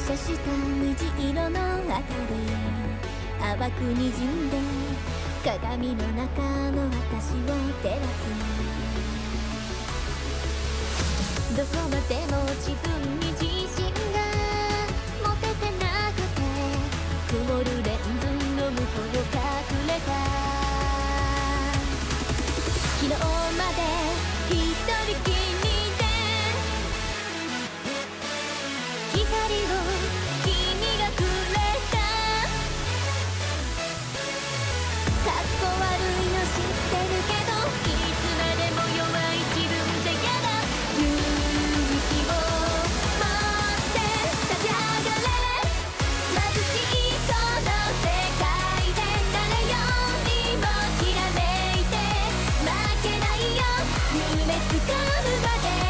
射した虹色の明かり淡くにじんで鏡の中の私を照らす。どこまでも自分に自信が持ててなくて、曇るレンズの向こう隠れた。昨日まで一人きりで光を君がくれた。かっこ悪いの知ってるけど、いつまでも弱い自分じゃやだ。勇気を持って立ち上がれ。眩しいこの世界で誰よりもきらめいて負けないよ。夢つかむまで